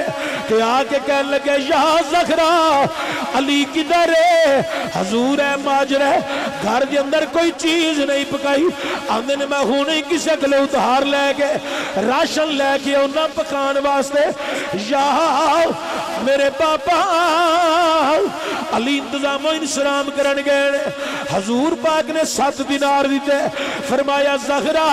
کہ آ کے کہنے لگے یا زہرا علی کدھر ہے؟ حضور ہے ماجر ہے گھر کے اندر کوئی چیز نہیں پکائی آندے نے میں ہونے کسی اگلے ادھار لے کے راشن لے کے انہاں پکان واسطے یا میرے پاپا علی انتظام و انسلام کرن گئے حضور پاک نے 7 دینار دیتے فرمایا زہرا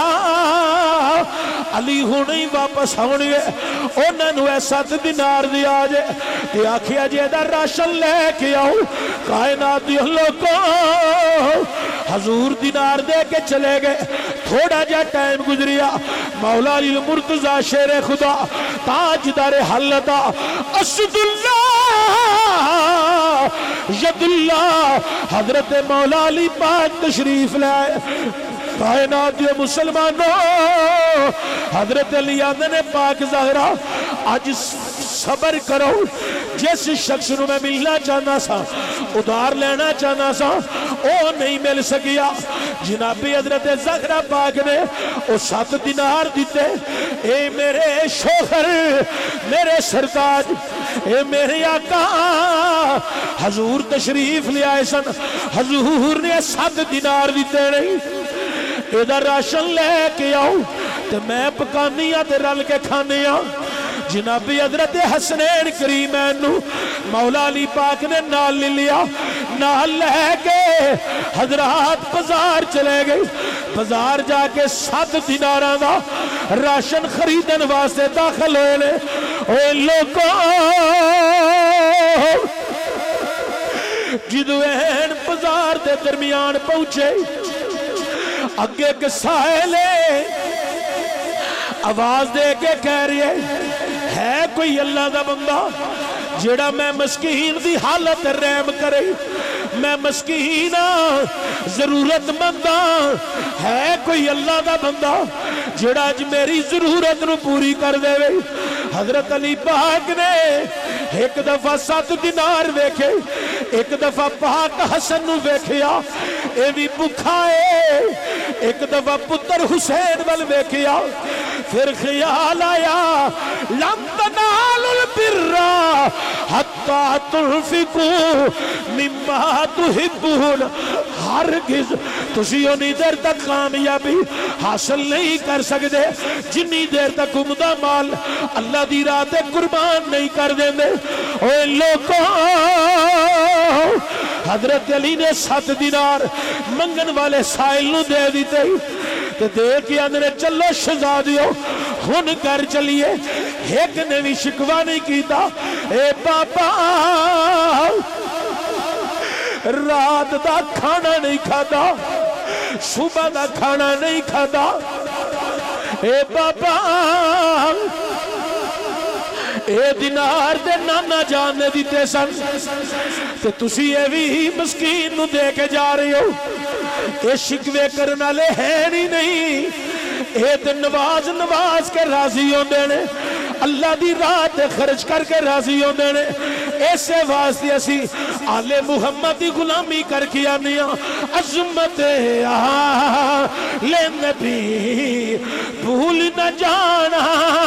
علی ہونے ہی واپس ہونے انہوں نے 7 دینار دیا جے کہ آکھیا جے دا راشن لے کے آؤ کائنات دی لوگوں حضور دینار دے کے چلے گئے تھوڑا جا ٹائم گزریا مولا علی المرتضی شیر خدا تاجدار حلتا اسد اللہ ید اللہ حضرت مولا علی پاک تشریف لائے کائنات یہ مسلمانوں حضرت علی آدھنے پاک زہرا آج صبر کرو جس شخص نو میں ملنا چاہنا سا ادھار لینا چاہنا سا او نہیں مل سکیا جنابی حضرت زہرا پاک نے او 7 دینار دیتے اے میرے شوہر میرے سرتاج اے میرے آقا حضور تشریف لے آئے سن حضور نے 7 دینار دیتے نہیں ادھر راشن لے کے آؤ تو میں پکانی تے رل کے کھانے جنابی حضرت حسنین کریمین مولا علی پاک نے نال لے لیا نال لے کے حضرات بازار چلے گئی بازار جا کے 7 دیناراں دا راشن خریدن واسطے داخل ہوئے لے اے لوگوں جدو این بازار دے درمیان پہنچے اگے کے سائلے آواز دے کے کہہ رہی ہے کوئی اللہ دا بندہ جڑا میں مسکین دی حالت رحم کرے میں مسکین ضرورت مندہ ہے کوئی اللہ دا بندہ جڑا اج میری ضرورت نو پوری کر دے وے حضرت علی پاک نے ایک دفعہ 7 دینار ویکھے ایک دفعہ پاک حسن نو ویکھیا اے بھی بھکھا ہے ایک دفعہ پتر حسین ول ویکھیا پھر خیال آیا لم تنالوا البر حتی تنفقوا مما تحبون ہرگز تسی اونی دیر تک کامیابی حاصل نہیں کر سکتے جنی دیر تک عمدہ مال اللہ دی راہ تے قربان نہیں کر دیں دے اوے لوگوں حضرت علی نے 7 دینار منگن والے سائل نو دے دیتے کہ دے کے اندر چلو شہزادیو ہن گھر چلیے ایک نے بھی شکوا نہیں کیتا اے پاپا رات دا کھانا نہیں کھادا صبح دا کھانا نہیں کھادا اے پاپا اے دینار دے نانا جان نے دیتے سن کہ تسی اے بھی مسکین نو دے کے جا رہی ہو اے شکوے کرنا لے ہے نہیں اے تے نواز کے راضی ہوں دینے اللہ دی رات خرچ کر کے راضی ہوں دینے ایسے واسطے اسی آل محمد دی غلامی کر کے آنیا عظمت لے نبی بھول نہ جانا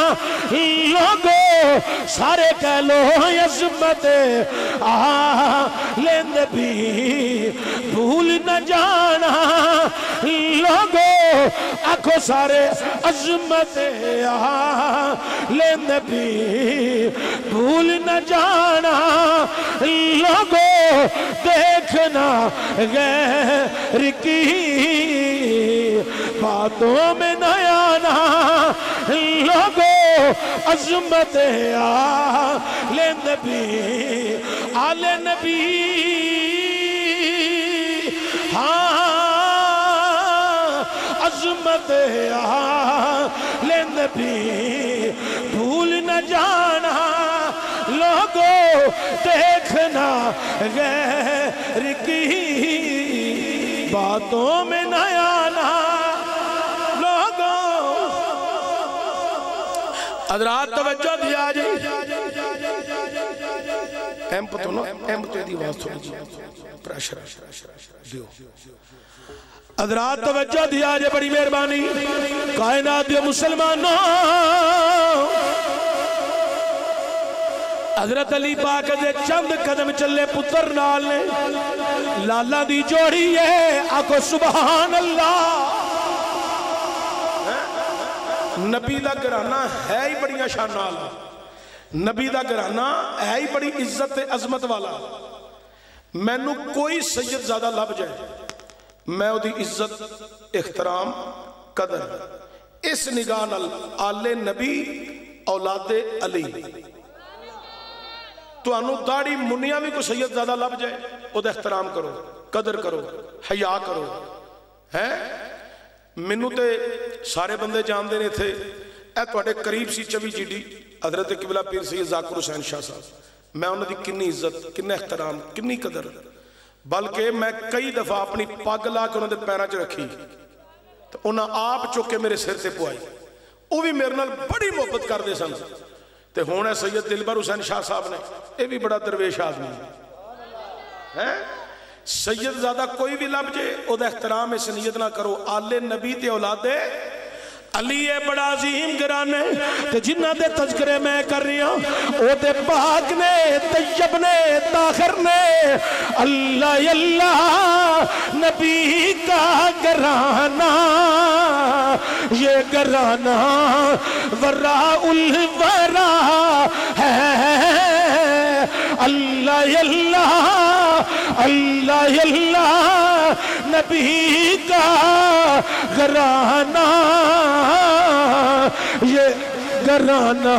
لوگو سارے کہہ لو عظمت لے نبی بھول نہ جانا لوگو آنکھوں سارے عظمت لے نبی بھول نہ جانا لوگو دیکھنا غیر کی باتوں میں نہ آنا لوگو عظمت آل نبی آل نبی عظمت آل نبی بھول نہ جانا لوگو دیکھنا غیر کی باتوں میں نہ آنا لوگو حضرات توجہ دیا جی ایم پتو نا ایم پتو دی آواز تھوڑی جی پریشر دیو حضرات توجہ دیا جی بڑی مہربانی کائنات دیو مسلمانوں حضرت علی پاک دے چند قدم چلے پتر نال نے لالا دی جوڑی ہے آکو سبحان اللہ نبی دا گھرانہ ہے ہی بڑی شان والا نبی دا گھرانہ ہے ہی بڑی عزت عظمت والا مینو کوئی سید زیادہ لب جائے میں وہ دی عزت احترام قدر اس نگاہ نال آل نبی اولاد علی تو انو داڑی منیا بھی کو سید زیادہ لب جائے وہ دا احترام کرو قدر کرو حیا کرو ہے منو تے سارے بندے جان دینے تھے اے تو اڈے قریب سی چوی جی ڈی حضرت قبلہ پیر سید ذاکر حسین شاہ صاحب میں انہوں دی کنی عزت کنی احترام کنی قدر بلکہ میں کئی دفعہ اپنی پاگ لا کے انہوں دے پیرا چ رکھی تو انہاں آپ چکے میرے سر سے پوائی وہ بھی میرے نال بڑی محبت کر دے سن تے ہونے سید دلبر حسین شاہ صاحب نے یہ بھی بڑا درویش آدمی ہے سید زیادہ کوئی بھی لب جے او دا احترام اس نیت نہ کرو آل نبی تے اولاد علی بڑا عظیم گرانے تے جنہ دے تذکرے میں کر رہی ہوں او تے پاک نے طیب نے طاہر نے اللہ اللہ نبی کا گرانا یہ گرانا وراء الورا ہے اللہ اللہ اللہ اللہ نبی کا گرانا یہ گرانا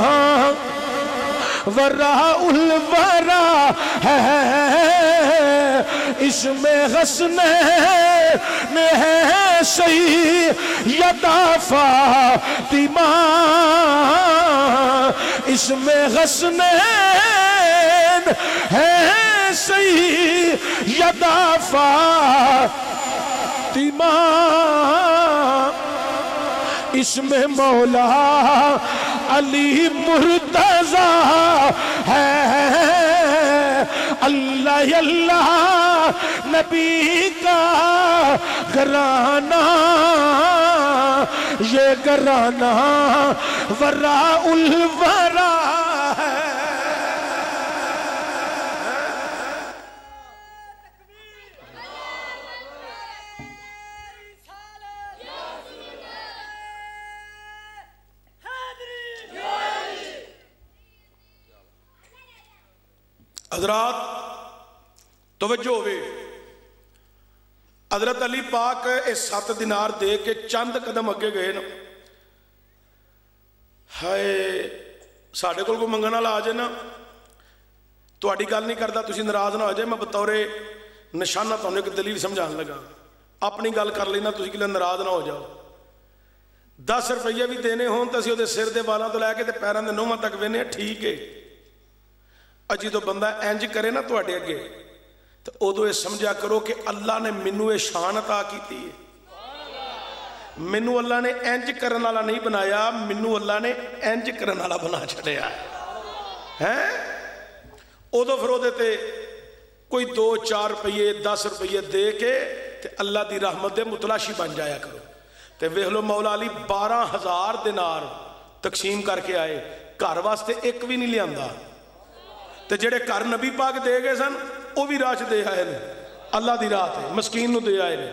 وراء الورا ہے اس میں حسنین ہے سیدہ فاطمہ اس میں حسنین ہے سیدہ فاطمہ اس میں مولا علی مرتضی ہے اللہ اللہ نبی کا گھرانہ یہ گھرانہ وراء الورا ہے حضرات توجہ ہوئے حضرت علی پاک اس 7 دینار دے کے چند قدم اگے گئے نا ہائے ساڑھے کول کو منگنا لا آجے نا تو آڑی گال نہیں کرتا تسی ناراض نہ ہو جائے میں بطور نشانہ تو انہیں ایک دلیل سمجھان لگا اپنی گال کر لینا تسی کے لئے ناراض نہ ہو جاؤ 10 روپیہ بھی دینے ہوں تو اسی وہ دے سر دے بالاں تو لے کے تے پیران دے نومہ تک وینے ٹھیک ہے اجی تو بندہ اینج کرے نا تو اڈے اگے تو ادو یہ سمجھا کرو کہ اللہ نے منو یہ شان عطا کیتی ہے منو اللہ نے اینج کرن والا نہیں بنایا منو اللہ نے اینج کرن والا بنا چھڑیا ہے ادو پھر ادے تے کوئی 2-4 روپیے 10 روپیے دے کے تے اللہ دی رحمت دے متلاشی بن جایا کرو تے ویکھ لو مولا علی 12,000 دینار تقسیم کر کے آئے گھر واسطے ایک بھی نہیں لیاندا تے جڑے گھر نبی پاک دے گئے سن وہ بھی راہ دے آئے نے اللہ دی راہ تے مسکین نو دے آئے نے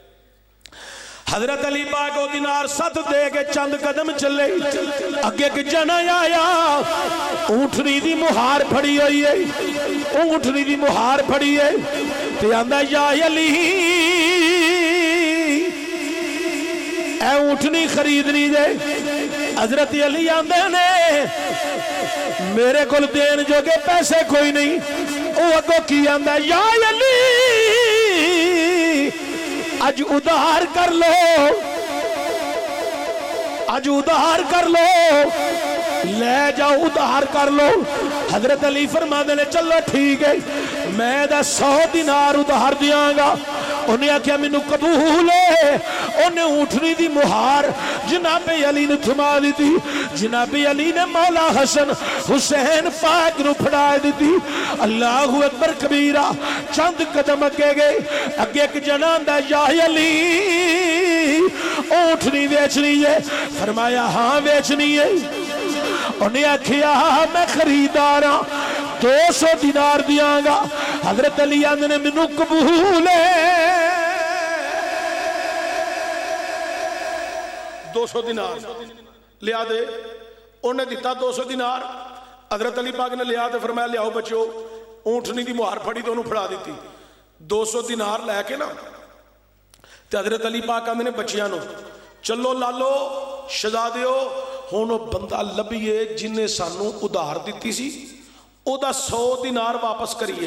حضرت علی پاک وہ دینار 7 دے کے چند قدم چلے اگے ایک جنا آیا اونٹنی دی مہار پھڑی ہوئی ہے اونٹنی دی مہار پھڑی ہے تے آندا یا علی اے اونٹنی خریدنی دے حضرت علی آندے نے میرے کول دین جو کہ پیسے کوئی نہیں او اگو کی آندا یا علی اج ادھار کر لو اج ادھار کر لو لے جاؤ ادھار کر لو حضرت علی فرما دے چلو ٹھیک ہے میں دا 100 دینار ادھار دیاں گا انہیں آکھیا میں نو قبول ہے انہیں اونٹنی دی مہار جناب علی نے تھما دی تھی جناب علی نے مولا حسن حسین پاک نو پھڑا دی تھی اللہ اکبر کبیرہ چند قدم اگے گئے اگے ایک جنان دا یا علی اونٹنی ویچنی ہے فرمایا ہاں ویچنی ہے انہیں آکھیا میں خریداراں 200 دینار دیاں گا۔ حضرت علی آندے نے مینوں قبول ہے۔ 200 دینار لیا دے، انہیں دیتا 200 دینار۔ حضرت علی پاک نے لیا تے فرمایا لیاؤ بچو، اونٹنی دی مہار پھڑی تو انہوں پھڑا دیتی۔ 200 دینار لے کے نا تے حضرت علی پاک آندے نے بچیاں نو چلو لالو شہزادیو ہن او بندہ لبھیے جن نے سانو ادھار دتی سی او دا 100 دینار واپس کریے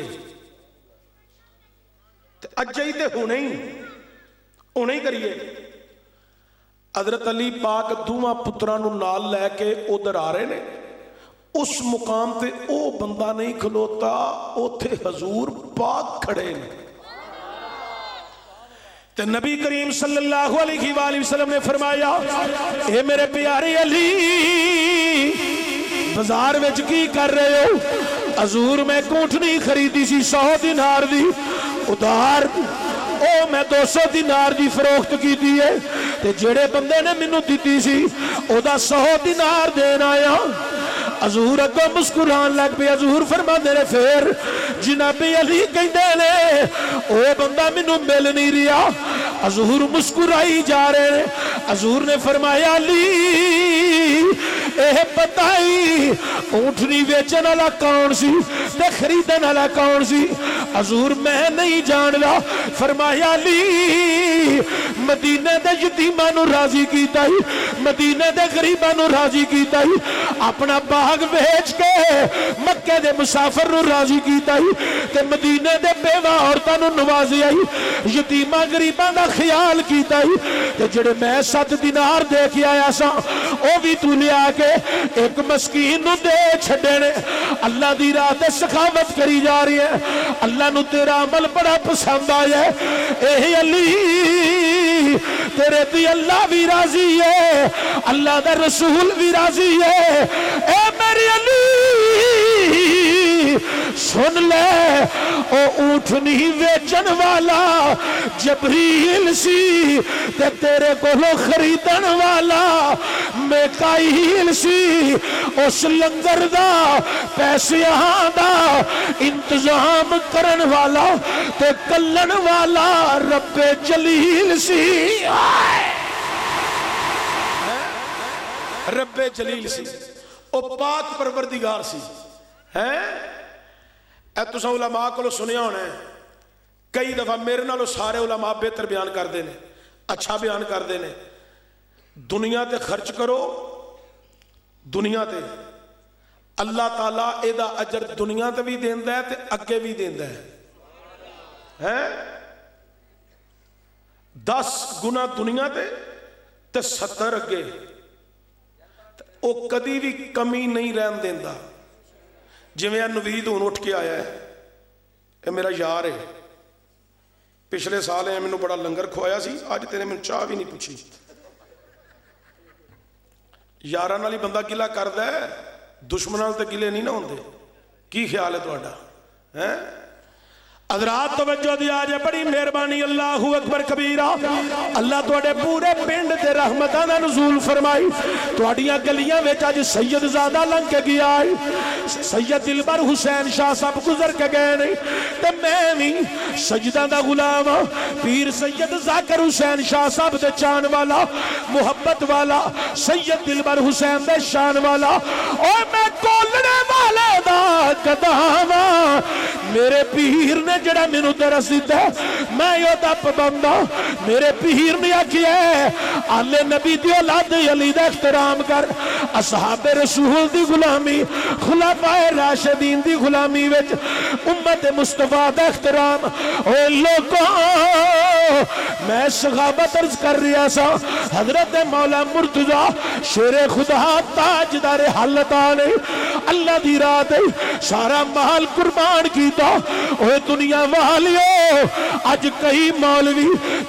تے اج ہی تے ہونے ہی کریے۔ حضرت علی پاک دوواں پتراں نو نال لے کے ادھر آ رہے نے، اس مقام تے او بندہ نہیں کھلوتا، اوتھے حضور پاک کھڑے نے۔ تے نبی کریم صلی اللہ علیہ وآلہ وسلم نے فرمایا اے میرے پیارے علی بازار وچ کی کر رہے ہو؟ حضور میں کونٹنی خریدی سی 100 دینار دی ادھار، او میں 200 دینار دی فروخت کی دیئے تے جڑے بندے نے منو دیتی سی او دا 100 دینار دینا آیا۔ حضور اگو مسکران لگ پہ، حضور فرما دے پھر جناب علی کہندے نے او بندہ منو مل نہیں رہا۔ حضور مسکرائی جا رہے ہیں۔ حضور نے فرمایا علی اے بتائی اونٹنی ویچن والا کون سی تے خریدن والا کون سی؟ حضور میں نہیں جاندا۔ فرمایا علی مدینے دے یتیماں نو راضی کیتا ہی، مدینے دے غریباں نو راضی کیتا ہی، اپنا باغ بیچ کے مکے دے مسافر نو راضی کیتا ہی تے مدینے دے بیوہ عورتاں نو نوازیا ہی، یتیماں غریباں دا خیال کیتا ہی تے جڑے میں 7 دینار دے کے آیا سا او بھی تو لیا کے ایک مسکین نو دے چھڑے نے۔ اللہ دی راہ تے سخاوت کری جا رہی ہے، اللہ نو تیرا عمل بڑا پسند آیا ہے۔ اے علی تیرے دی اللہ بھی راضی ہے، اللہ دا رسول بھی راضی ہے۔ اے میری علی سن لے او اونٹنی ویچن والا جبریل سی تے تیرے کولو خریدن والا میکائیل سی۔ اس لنگر دا پیسیاں دا انتظام کرن والا تے کلن والا رب جلیل سی، رب جلیل سی، او پاک پروردگار سی۔ اے تساں علماء کو سنیا ہونا ہے، کئی دفعہ میرے نالوں سارے علماء بہتر بیان کر دینے، اچھا بیان کر دینے۔ دنیا تے خرچ کرو، دنیا تے اللہ تعالیٰ اے دا اجر دنیا تے بھی دیندہ ہے تے اگے بھی دیندہ ہے۔ 10 گنا دنیا تے 70 اگے، او کدی بھی کمی نہیں رہن دیندہ۔ جویں نوید ہون اٹھ کے آیا ہے، اے میرا یار ہے، پچھلے سال ہے میں بڑا لنگر کھوایا سی، آج تیرے میں چاہ بھی نہیں پوچھی۔ یاراں نال ہی بندہ گلا کردا ہے، دشمناں تے گلے نہیں نہ ہوندے۔ کی خیال ہے تہاڈا؟ حضرات توجہ دیا جائے، بڑی مہربانی، اللہ اکبر کبیرہ۔ اللہ تواڈے پورے پنڈ تے رحمتاں دا نزول فرمائی۔ تواڈیاں گلیاں وچ اج سید زادہ لنگ کے گیا ہے، سید دلبر حسین شاہ صاحب گزر کے گئے نہیں تے میں بھی سجدہ دا غلام پیر سید ذاکر حسین شاہ صاحب دے چان والا، محبت والا، سید دلبر حسین دے شان والا، اور میں کولنے والے دا قدامہ میرے پیر نے جڑا مینو درس دیتا ہے، میں یہ دا پابند ہوں۔ میرے پیر نے آکھیا ہے آل نبی دی اولاد علی دا احترام کر، اصحاب رسول دی غلامی، خلفائے راشدین دی غلامی وچ امت مصطفیٰ دا احترام۔ اے لوگوں میں سخاوت عرض کر رہا سا، حضرت مولا مرتضیٰ شیر خدا تاجدار حالت آنے اللہ دی رات سارا مال قربان کیتا۔ اے دنیا والیو اج کئی مولوی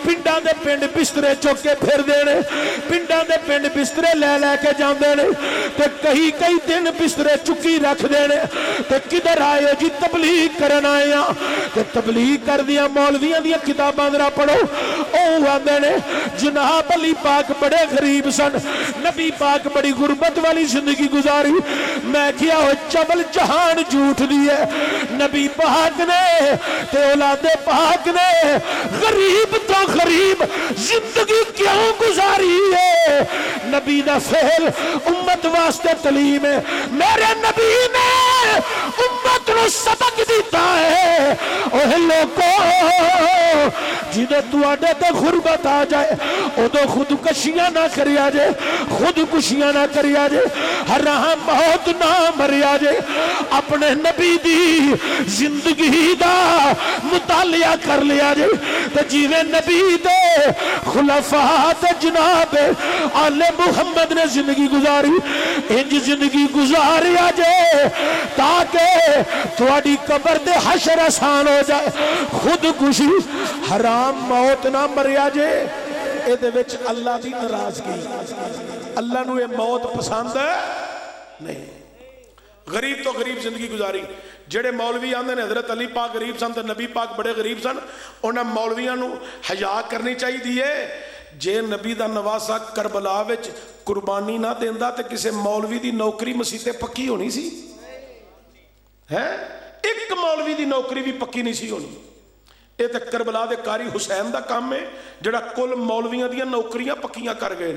पिंडां दे पिंड बिस्तरे चुक के फिर देने, पिंडां दे पिंड बिस्तरे ले के जांदे ने ते कई कई दिन बिस्तरे चुकी रख देने ते किधर आए जी तबलीग करन आए आ ते तबलीग कर दिया मौलवियां दी किताबां जरा पढ़ो। ओ आंदे ने जनाब अली पाक बड़े गरीब सन, नबी पाक बड़ी गुरबत वाली जिंदगी गुजारी। मैं किया हो चबल जहान झूठ दी है, नबी पाक ने ते औलादे पाक ने गरीब तो गरीब जिंदगी क्यों गुजारी है? नबी दा फेल उम्मत वास्ते तलीम है। मेरे नबी ने उम्मत को सबक दिता है। ओह लोगों जिदे तुहाडे ते गुरबत आ जाए उदो खुदकशियां ना करिया जे, खुदकुशियां ना करिया जे, हराम मौत ना मरिया जे। अपने नबी दी जिंदगी दा मुतालिया कर लिया जे ते जिवें नबी दे खुलफा ते जनाब आले मुहम्मद ने जिंदगी गुजारी इंज जिंदगी गुजारिया जे ताकि तुहाडी कब्र ते हशर आसान हो जाए। खुदकुशी हराम मौत ना मरिया जे। ਇਹਦੇ ਵਿੱਚ अल्लाह की नाराजगी, अल्लाह नूं ये मौत पसंद नहीं। गरीब तो गरीब जिंदगी गुजारी। जेड़े मौलवी आंदे ने हजरत अली पाक गरीब सन ते नबी पाक बड़े गरीब सन, उन्हां मौलवियां नूं हया करनी चाहिए। जे नबी दा नवासा करबला विच कुर्बानी ना देंदा ते किसी मौलवी दी नौकरी मसीते पक्की होनी सी है? एक मौलवी दी नौकरी भी पक्की नहीं सी होनी। ये तो करबला दे कारी हुसैन दा काम है जिहड़ा कुल मौलवियां दी नौकरियां पक्कियां कर गए।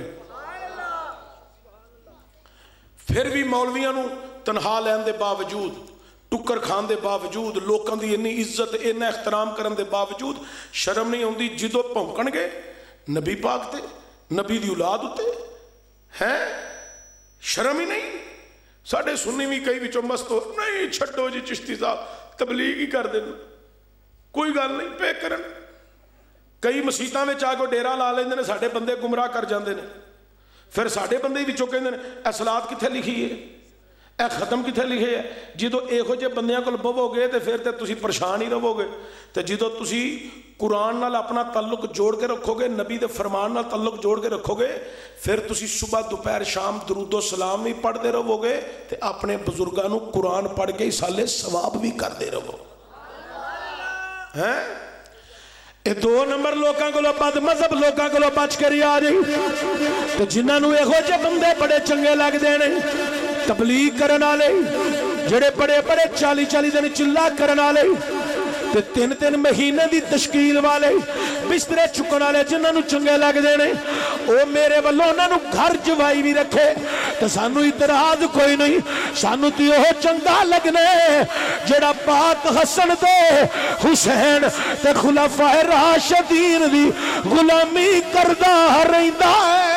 फिर भी मौलवियां नूं तनखा लैण दे बावजूद, टुक्कर खाण दे बावजूद, लोकां दी इन्नी इज्जत इन्ना एहतराम करन दे बावजूद शर्म नहीं आउंदी जिदों भौंकणगे नबी पाक ते नबी दी औलाद उत्ते है? शर्म ही नहीं। साडे सुन्नी भी कई विचों मस्त हो नहीं छड्डो जी चिश्ती साहब तबलीग ही कर देन, कोई गल नहीं पे करन। कई मसीतां विच आके डेरा ला लेंदे ने, साडे बंदे गुमराह कर जांदे ने। फिर साडे बंदे विचों कहंदे ने ए सलात कित्थे लिखी है, ए खत्म कित्थे लिखे है। जदों इहो जे बंदियां कोल बवोगे तो फिर तो तुसीं परेशान ही रहोगे। तो जदों तुसीं कुरान नाल अपना तल्लुक जोड़ के रखोगे, नबी दे फरमान नाल तल्लुक जोड़ के रखोगे, फिर तुसीं सुबह दोपहर शाम दरूदो सलाम भी पढ़ते रहोगे तो अपने बुजुर्गों नूं कुरान पढ़ के साले सवाब भी करते रहो है। ये दो नंबर लोगों को बद मजहब लोगों को बच कर आ जाए। तो जिन्होंने यहो जे बंदे बड़े चंगे लगते हैं तबलीग करने वाले, जेड़े बड़े बड़े 40-40 दिन चिल्ला करने वाले ते 3-3 महीने की तश्कील वाले, बिस्तरे चुकने वाले जिन्होंने चंगे लगते हैं वो मेरे वालों उन्होंने घर जवाई भी रखे तो सानू इतराज कोई नहीं। सानू तो यह चंगा लगने जेड़ा पाक हसन ते हुसैन ते खुलाफाए राशिदीन दी गुलामी करदा रहिंदा है।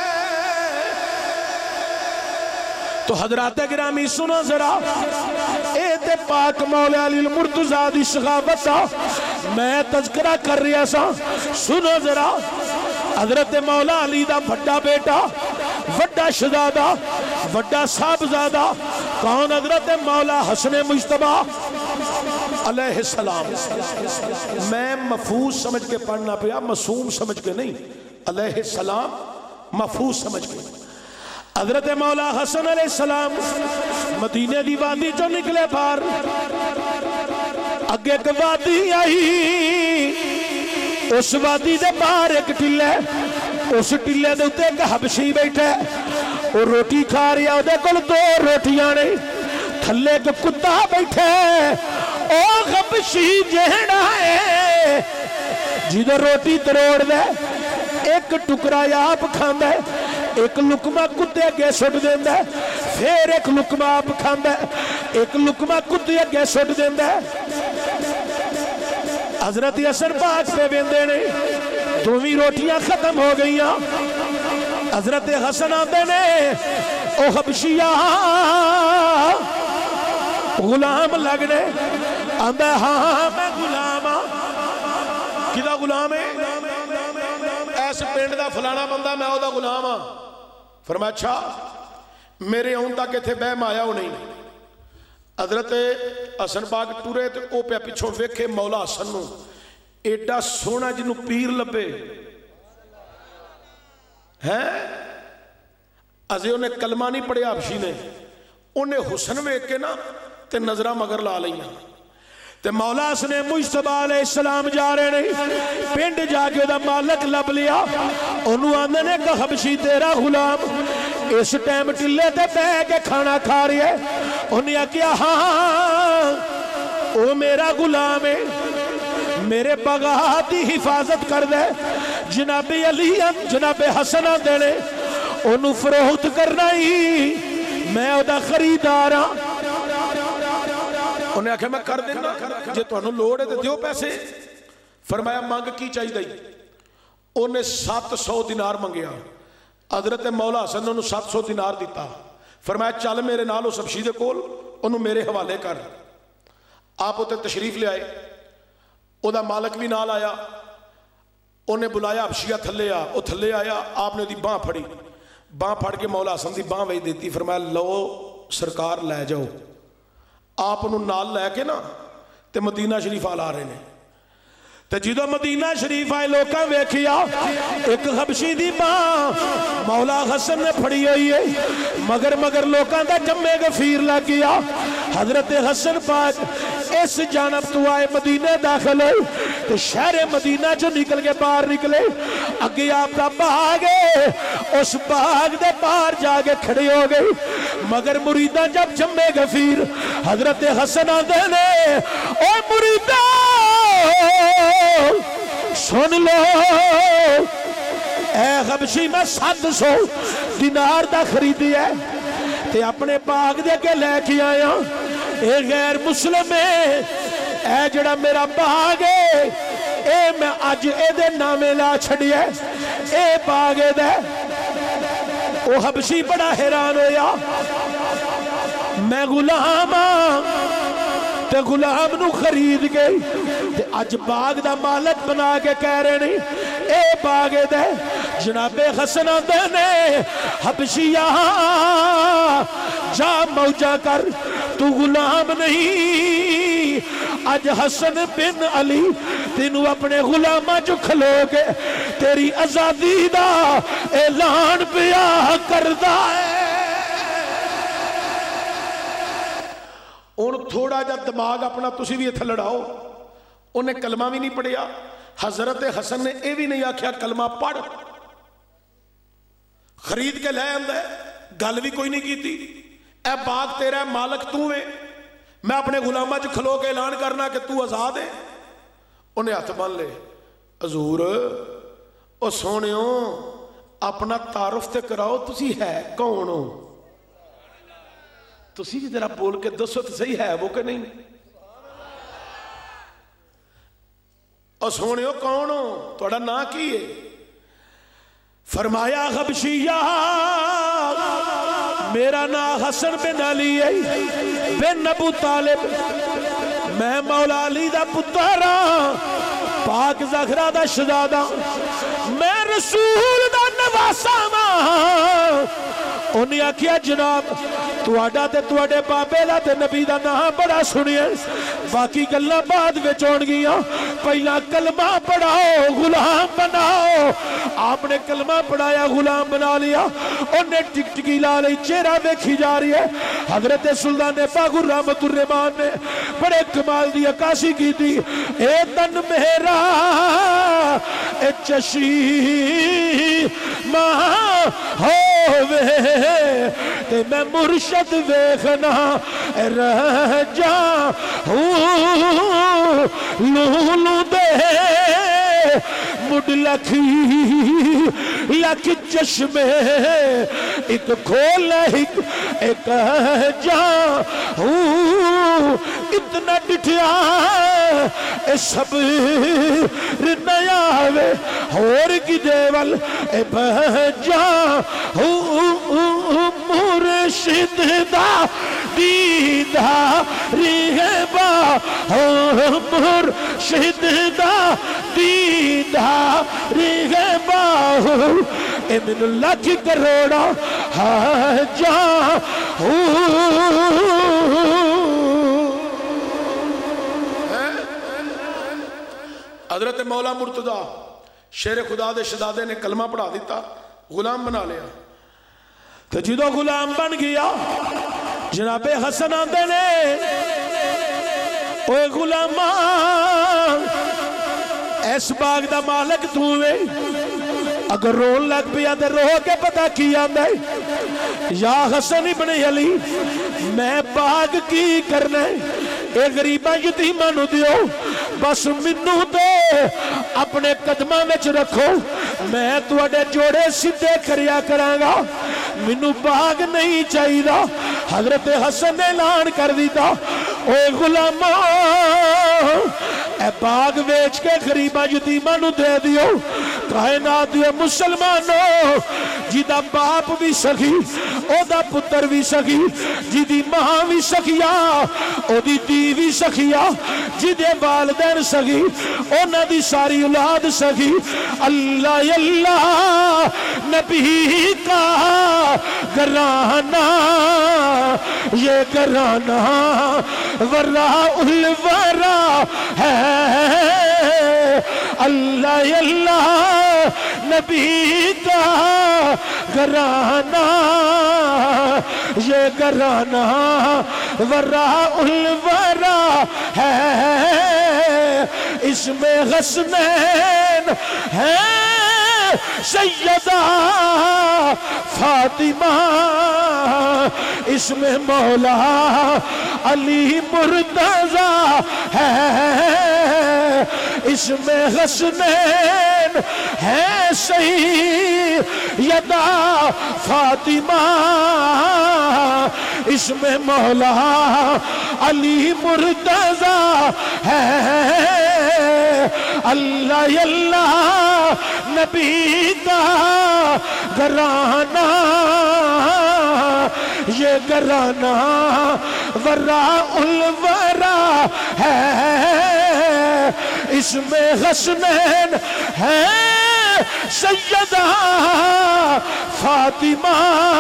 तो हजरात गिरामी सुनो जरा, ए ते पाक मौला अली मुर्तजा दी सखावत मैं तज़किरा कर रहा सा। सुनो जरा, हजरत मौला अली दा बड़ा बेटा, वड्डा शहजादा, वड्डा साहबजादा कौन? हजरत मौला हसन मुज्तबा अलैहिस्सलाम। मैं महफूज समझ के पढ़ना पिया, मासूम समझ के नहीं। अलैहिस्सलाम महफूज समझ के। हजरत मौला हसन अलैहिस्सलाम मदीने दी वादी चो निकले बाहर, अगे एक वादी आई, उस वादी दे बाहर एक टिल्ला, उस टिल्ले दे उत्ते एक हबशी बैठा, वो रोटी खा रहा, उहदे कोल 2 रोटियां ने, थल्ले एक कुत्ता बैठा, ओ हबशी जेड़ा है जिदों रोटी तरोड़ दे एक टुकड़ा आप खांदा, एक लुकमा कुत्ते अगे सुट देंदा, फिर एक लुकमा आप खांदा, एक लुकमा कुत्ते अगे सुट देंदा। हजरत हसन पाक पे वेंदे ने, दोवीं रोटियां खत्म हो गई। हजरत हसन आंदे ने, ओ हबशिया गुलाम लगने? आंदा हाँ मैं गुलाम हाँ। किदा गुलाम है? इस पिंड का फलाना बंदा, मैं ओदा गुलाम हाँ। फरमाया अच्छा, मेरे आउण तक इत्थे बहम आया हो नहीं। हजरत हसन पाक टुरे तो वह पे पिछों वेखे मौला हसन नूं ایڈا سونا جنوں پیر لبے ہے ازے انہیں کلمہ نہیں پڑھیا حبشی نے انہیں حسن ویکھ کے نا تے نظرہ مگر لا لئیاں تے مولا حسن مجتبیٰ علیہ السلام جا رہے نہیں پنڈ جا کے دا مالک لب لیا انہوں آندھے نے کہا حبشی تیرا غلام اس ٹائم ٹلے تے بے کے کھانا کھا رہی ہے انہیں کیا ہاں او میرا غلام ہے میرے بغاہ دی حفاظت کر دے جناب علی جناب حسن دینے انہوں فروخت کرنا ہی میں او دا خریدار ہاں انہیں آکھے میں کر دینا جے تو انہوں لوڑے دے دیو پیسے فرمایا مانگ کی چاہی دائی انہیں 700 دینار منگیا حضرت مولا حسن نے انہوں 700 دینار دیتا فرمایا چل میرے نالو سبشی دے کول انہوں میرے حوالے کر آپ ہوتے تشریف لے آئے او دا مالک بھی نال آیا انہیں بلایا حبشیہ تھلے آ او تھلے آیا آپ نے دی باں پھڑی باں پھڑ کے مولا حسن دی باں وہی دیتی فرمایا لو سرکار لے جاؤ آپ انہوں نال لے کے نا تے مدینہ شریف آلا رہے ہیں تے جدو مدینہ شریف آئے لوکاں ویکھیا ایک حبشی دی باں مولا حسن نے پھڑی ہوئی ہے مگر لوکاں دا جمع غفیر لگ گیا حضرت حسن پاک اس جانب تو آئے مدینہ داخل ہوئی تو شہر مدینہ جو نکل کے باہر نکلے اگے آپ دا باغ ہے اس باغ دے باہر جا کے کھڑی ہو گئی مگر مریدہ جب جمع غفیر حضرت حسن آدھے نے اے مریدہ سن لو اے حبشی میں 700 دینار دا خریدی ہے تے اپنے باغ دے کے لے کے آیا اے غیر مسلم ہے اے جڑا میرا باغ ہے اے میں آج اے دے نامے لا چھڑی ہے اے باغ دے او حبشی بڑا حیران ہویا میں غلام تے غلام نو خرید گئی تے اج باغ دا مالک بنا کے کہہ رہے نہیں اے باغ دے جناب حسن دے نے حبشیہ جا موجہ کر تو غلام نہیں اج حسن بن علی تینوں اپنے غلامہ جو کھلو کے تیری آزادی دا اعلان بیاہ کردہ ہے ان تھوڑا جا دماغ اپنا تسی بھی اتھا لڑاؤ انہیں کلمہ بھی نہیں پڑھیا حضرت حسن نے اے بھی نہیں آکھیا کلمہ پڑھ خرید کے لے آندہ ہے گل بھی کوئی نہیں کی تھی اے باغ تیرا مالک تو ہے میں اپنے غلامہ جو کھلو کے اعلان کرنا کہ تو آزاد ہے انہیں ہاتھ مان لے حضور او سونیوں اپنا تعارف تے کراؤ تسی ہے کون ہو تسی بھی ذرا بول کے دسو تو صحیح ہے وہ کہ نہیں اور سونیو کون ہو توڑا نا کیے فرمایا حبشیہ میرا نام حسن بن علی ہے بن ابو طالب میں مولا علی دا پترا پاک زہرا دا شہزادہ میں رسول دا نواسا ماں انہیں آکھیا جناب تواڈا تے تواڈے بابے دا تے نبی دا نام بڑا سنیے باقی گلاں بعد وچ ہون گیاں پہلا کلمہ پڑھاؤ غلام بناؤ آپ نے کلمہ پڑھایا غلام بنا لیا انہیں ٹک ٹکی لا لئی چہرہ ویکھی جا رہی ہے حضرت سلطان باغر رحمت الرحمان نے بڑے کمال دی عکاسی کی تھی اے تن میرا اے چشی ماں ہووے تے میں مرشد ویخنا رہ جا لولو دے مڈ لکھی لکھ چشمے ایک کھول ایک جا اتنا ڈٹھیا اے سب نیاوے اور کی دیول اے بہجا مرشد دا دیدہ ریبا مرشد دا دیدہ ریبا اے من اللہ کی کروڑا جا حضرت مولا مرتضی شیر خدا دے شہزادے نے کلمہ پڑھا دیتا، غلام بنا لیا. تو جدو غلام بن گیا جناب حسن آندے نے اوے غلامان اس باغ دا مالک تو ہے، اگر رون لگ پیا تے رو کے پتہ کی آندے یا حسن ابن علی میں باغ کی کرنا ہے، اے غریباں یتیماں نو دیو، بس منو تے اپنے قدماں وچ رکھو، میں تواڈے جوڑے سیدھے کریا کراں گا، منو باغ نہیں چاہیے. حضرت حسن نے اعلان کر دیتا اے غلاماں اے باغ ویچ کے غریباں یتیماں نو دے دیو. کائنات دے مسلمانوں جیدا باپ بھی سخی او دا پتر بھی سخی، جیدی ماں بھی سخیا او دی دھی بھی سخیا، جیدے والدین سخی اونا دی ساری اولاد سخی. اللہ اللہ نبی کا گھرانہ یہ گھرانہ وراء الورا ہے. اللہ اللہ نبی کا گھرانہ یہ گھرانہ وراء الورا ہے. اس میں حسنین ہے سیدہ فاطمہ، اس میں مولا علی مرتضی ہے، اس میں حسنین ہے سیدہ فاطمہ، اس میں مولا علی مرتضی ہے. اللہ اللہ نبی کا گھرانہ یہ گھرانہ وراء الورا ہے. اس میں حسنین ہے سیدہ فاطمہ،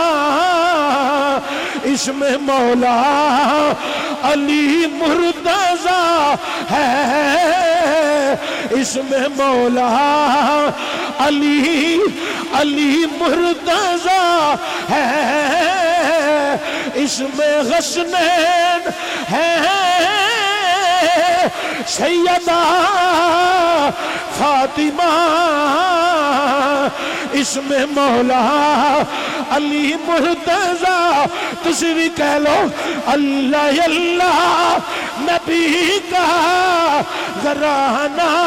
اس میں مولا علی مرتضی ہے، اس میں مولا علی مرتضی ہے. اس میں حسنین ہے سیدہ فاطمہ، اس میں مولا علی مرتضی. تسی بھی کہہ لو اللہ اللہ نبی کا گھرانہ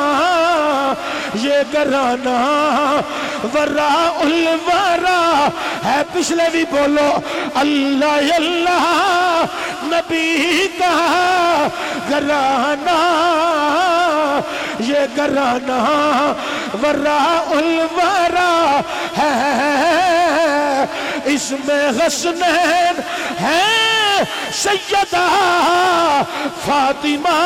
یہ گھرانہ وراء الورا ہے. پچھلے بھی بولو اللہ اللہ نبی کا گھرانہ یہ گھرانہ وراء الورا ہے. اس میں حسنین ہے سیدہ فاطمہ،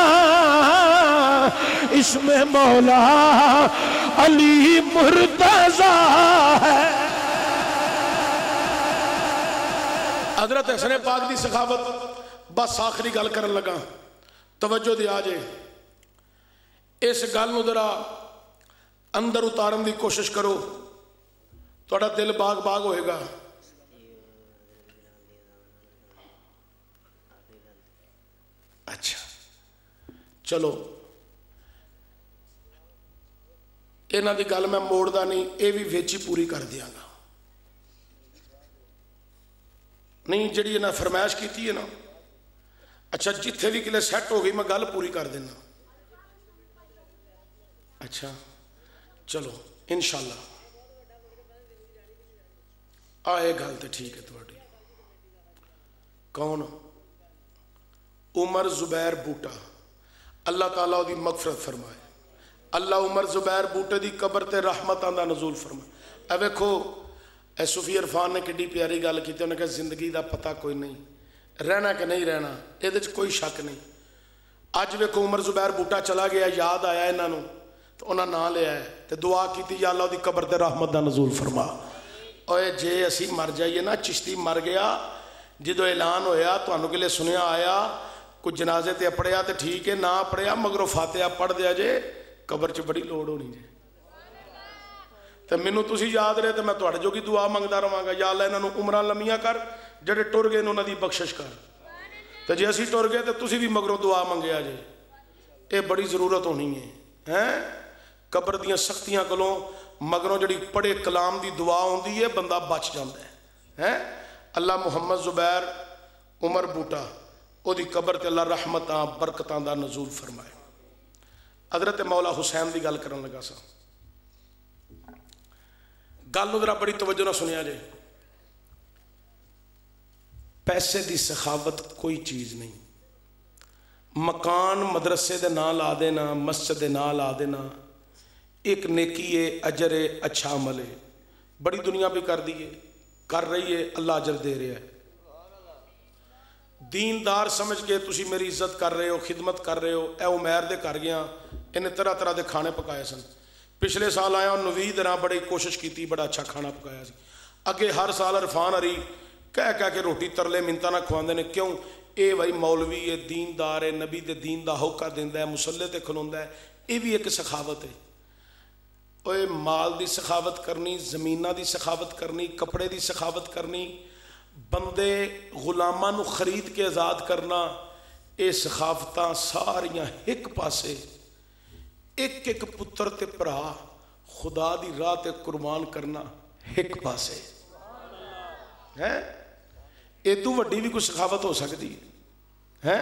اس میں مولا علی مرتضی ہے. حضرت حسن پاک دی سخاوت بس آخری گل کرن لگا، توجہ دیا جے اس گل نو ذرا اندر اتارن دی کوشش کرو، تھوڑا دل باغ باغ ہوئے گا. اچھا چلو انہاں دی گل میں موڑدا نہیں، اے بھی ویچی پوری کر دیاں گا. نہیں جڑی انہاں فرمائش کیتی ہے نا، اچھا جتھے بھی کلے سیٹ ہو گئی میں گل پوری کر دینا. اچھا چلو انشاءاللہ آئے گل تو ٹھیک ہے. تھوڑی کون؟ عمر زبیر بوٹا، اللہ تعالیٰ دی مغفرت فرمائے. اللہ عمر زبیر بوٹے دی قبر تے رحمتاں دا نزول فرمائے. اے ویکھو اے صوفی عرفان نے کڈی پیاری گل کی، انہوں نے کہا زندگی دا پتہ کوئی نہیں، رہنا کہ نہیں رہنا یہ کوئی شک نہیں. اج ویکھو عمر زبیر بوٹا چلا گیا، یاد آیا انہوں نے تو انہاں نہ لیا ہے تے دعا کیتی یا اللہ دی قبر تے رحمت دا نزول فرما. اوے جے اسی مر جائیے نا، چشتی مر گیا جدو اعلان ہویا تو انہوں کے لئے سنیا آیا کچھ جنازے تے پڑھیا تے ٹھیک ہے، نہ پڑھیا مگرو فاتحہ پڑھ دیا جے قبر چ بڑی لوڑ ہونی جی تو مینوں تسی یاد رہے تو میں تواڈے جوگی دعا منگدا رہواں گا یا اللہ انہاں نوں عمراں لمیاں کر جڑے ٹر گئے انہاں دی بخشش کر تو جے اسی ٹر گئے تو تسی بھی مگروں دعا منگیا جے یہ بڑی ضرورت ہونی ہے قبر دیاں سختیاں کولوں مگروں جڑی پڑھے کلام دی دعا ہوندی ہے بندہ بچ جاندا ہے اللہ محمد زبیر عمر بوٹا او دی قبر تے اللہ رحمتاں برکتاں دا نزول فرمائے حضرت مولا حسین دی گل کرن لگا سا گل ذرا بڑی توجہ نہ سنیا جے پیسے دی سخاوت کوئی چیز نہیں مکان مدرسے دے نال لا دینا مسجد دے نال لا دینا ایک نیکی ہے اجر ہے اچھا عمل ہے بڑی دنیا بھی کر دی ہے کر رہی ہے اللہ اجر دے رہا ہے دیندار سمجھ کے تسی میری عزت کر رہے ہو خدمت کر رہے ہو اے عمیر دے کر گیا انہیں طرح طرح دے کھانے پکائے سن پچھلے سال آیا اور نوید راں بڑی کوشش کی بڑا اچھا کھانا پکایا سی اگے ہر سال عرفان عری کہہ کے روٹی ترلے منتاں نہ کھواندے نے کیوں اے بھائی مولوی ہے دیندار ہے نبی دے دین دا ہوکا دیندا ہے مصلے تے کھلوندا ہے یہ بھی ایک سخاوت ہے اوے مال دی سخاوت کرنی زمیناں دی سخاوت کرنی کپڑے دی سخاوت کرنی بندے غلاماں نو خرید کے آزاد کرنا اے سخاوتاں ساریاں ایک پاسے ایک ایک پتر تے پرا خدا دی راہ تے قربان کرنا ایک پاسے ہے ادو وڈی بھی کوئی سخاوت ہو سکتی ہے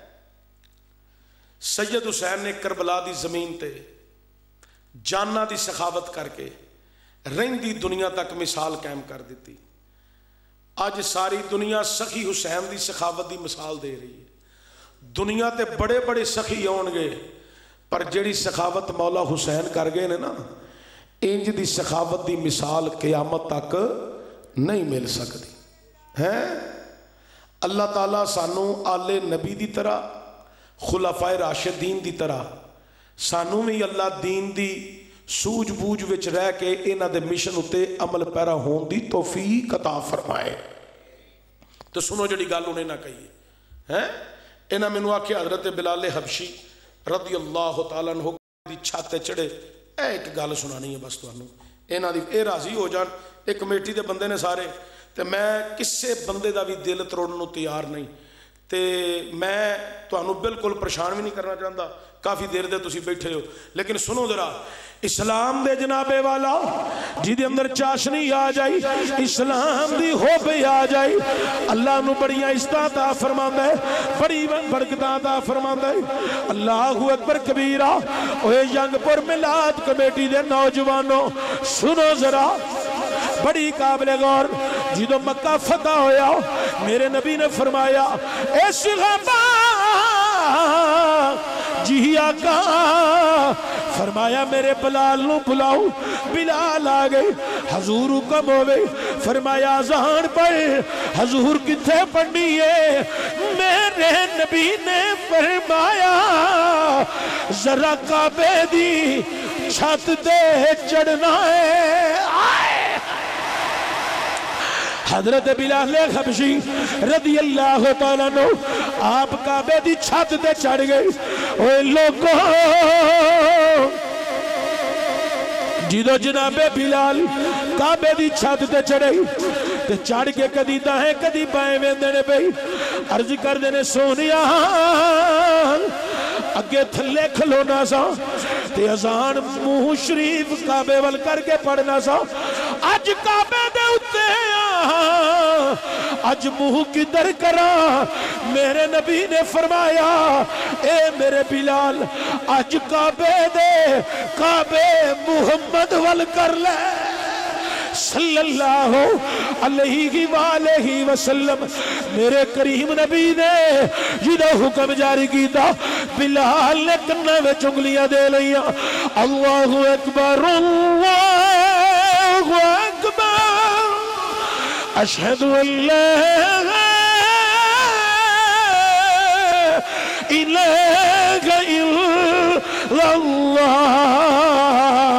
سید حسین نے کربلا دی زمین تے جانا دی سخاوت کر کے رہندی دنیا تک مثال قائم کر دیتی اج ساری دنیا سخی حسین دی سخاوت دی مثال دے رہی ہے دنیا تے بڑے بڑے سخی ہون گے پر جیڑی سخاوت مولا حسین کر گئے نے نا انج دی سخاوت دی مثال قیامت تک نہیں مل سکتی ہے اللہ تعالیٰ سانو آل نبی دی طرح خلفائے راشدین دی طرح سانو بھی اللہ دین دی سوجھ بوجھ وچ رہ کے انہاں دے مشن اتے عمل پیرا ہون دی توفیق عطا فرمائے تو سنو جڑی گل انہیں نہ کہیے ہیں انہاں مینوں آکھیا حضرت بلال حبشی رضی اللہ تعالیٰ عنہ دی چھاتے چڑھے اے ایک گل سنانی ہے بس تانوں انہاں دی اے راضی ہو جان ایک کمیٹی دے بندے نے سارے تے میں کسے بندے دا بھی دل تروڑن نوں تیار نہیں تے میں تانوں بالکل پریشان بھی نہیں کرنا چاہتا کافی دیر دے تسی بیٹھے ہو لیکن سنو ذرا اسلام دے جنابے والا جی دے اندر چاشنی آ جائی اسلام دی ہوب آ جائی اللہ نو بڑیاں عزتاں عطا فرماندا ہے بڑی برکتاں عطا فرماندا ہے اللہ اکبر کبیرہ اوے ینگ پور میلاد کمیٹی دے نوجوانوں سنو ذرا بڑی قابل غور جدو مکہ فتح ہویا میرے نبی نے فرمایا اے صحابہ جی آقا فرمایا میرے بلال نو بلاؤ بلال آگئے حضور حکم ہوئے فرمایا اذان پڑھ حضور کتھے پڑھنی ہے میرے نبی نے فرمایا ذرا کعبے دی چھت دے چڑھنا ہے حضرت بلال حبشی رضی اللہ تعالیٰ عنہ آپ کعبے دی چھت دے چڑھ گئے اوے لوگوں جدو جناب بلال کعبے دی چھت دے چڑھے تے چڑھ کے کدی دائیں کدی بائیں ویندے پئی عرض کر دینے سونیا اگے تھلے کھلونا سا تے اذان منہ شریف کعبے ول کر کے پڑھنا سا اج کعبے دے اتے اج منہ کدھر کرا میرے نبی نے فرمایا اے میرے بلال اج کعبے دے کعبے محمد ول کر لے صلی اللہ علیہ وآلہ وسلم میرے کریم نبی نے جدو حکم جاری کیتا بلال نے کنہ میں چنگلیاں دے لیا اللہ اکبر اللہ اکبر اشہد اللہ الہ الا اللہ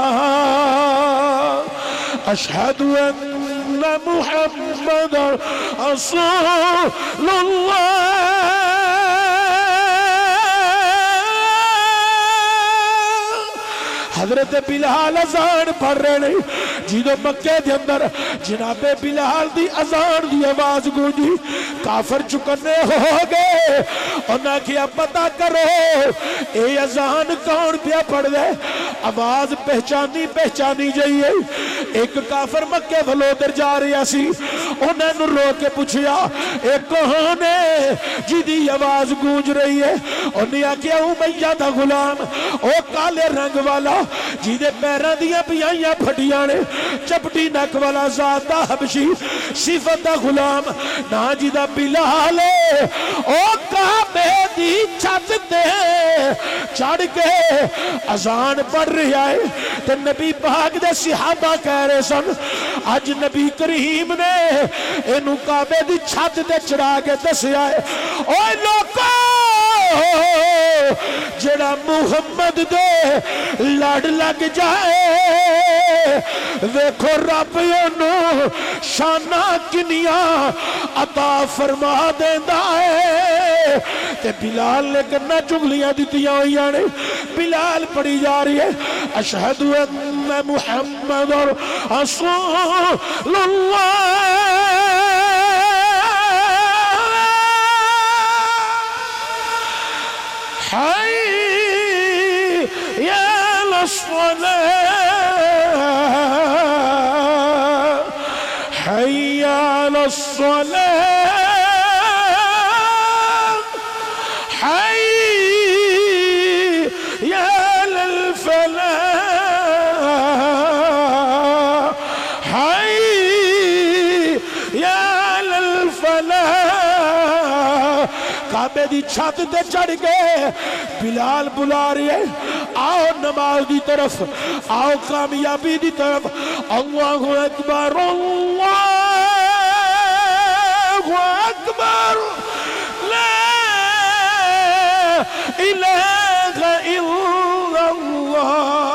اشہد ان محمد رسول اللہ حضرت بلال اذان پڑھ رہے نہیں جدو مکے دے اندر جناب بلال دی اذان دی آواز گونجی کافر چکنے ہو گئے انہاں کیا پتہ کرو اے اذان کون پیا پڑھ دے آواز پہچانی جائیے ایک کافر مکے والوں در جا رہا سی انہاں نو رو کے پوچھیا اے کون ہے جدی آواز گونج رہی ہے انہاں کیا امیہ دا غلام او کالے رنگ والا جیدے پیران دیا پیائیاں پھٹیاں نے چپٹی نک والا ذات دا حبشی صفت دا غلام نا جیدہ بلال او کعبے دی چھت دے چڑھ کے اذان پڑھ رہا ہے تو نبی پاک دے صحابہ کہہ رہے سن آج نبی کریم نے انہوں کعبے دی چھت دے چڑھا کے دسیا ہے اوہ لوکو جڑا محمد دے لڑ لگ جائے ویکھو رب انہوں شانہ کنیاں عطا فرما دیندہ ہے تے بلال نے کرنا چگلیاں دیتیاں ہوئی آنے بلال پڑھی جا رہی ہے اشہد ان محمد رسول اللہ حي على الصلاة حي على الصلاة حي على الفلاح حي على الفلاح کعبے دی چھت تے چڑھ گئے بلال بلا رہے ہیں آؤ نماز دی طرف آؤ کامیابی دی طرف اللہ اکبر اللہ اکبر لا الہ الا اللہ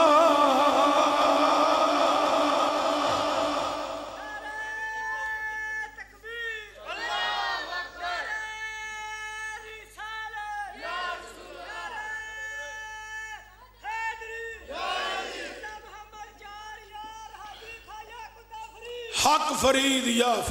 حق فرید یاف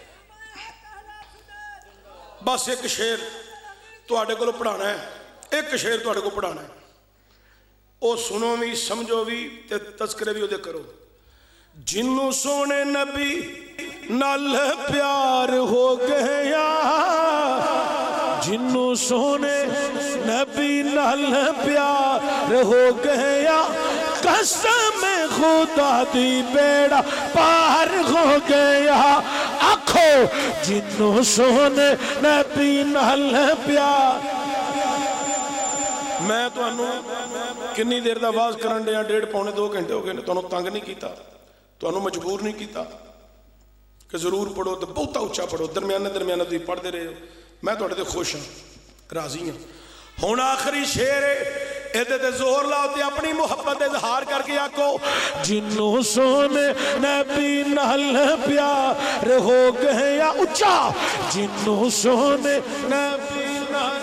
بس ایک شیر تو آڑے کو پڑھانا ہے ایک شیر تو آڑے کو پڑھانا ہے او سنو بھی سمجھو بھی تذکرے بھی او دے کرو جنوں سونے نبی نال پیار ہو گیا جنوں سونے نبی نال پیار ہو گیا قسم خدا دی بیڑا پار ہو گیا آنکھو جنوں سونے نبی نال پیار میں تو انہوں کنی دیر دا آواز کرن دیا 1.5 2 گھنٹے ہو گئے تو انہوں تنگ نہیں کیتا تو انہوں مجبور نہیں کیتا کہ ضرور پڑھو تو بہتا اچھا پڑھو درمیانہ دی پڑھ دے رہے ہو میں تو اٹھے خوش ہوں راضی ہوں ہون آخری شیر ہے ایدے دے زور لاؤ تے اپنی محبت اظہار کر کے آکو جنوں سونے نبی نال پیار ہو گیا اچھا جنوں سونے نبی نال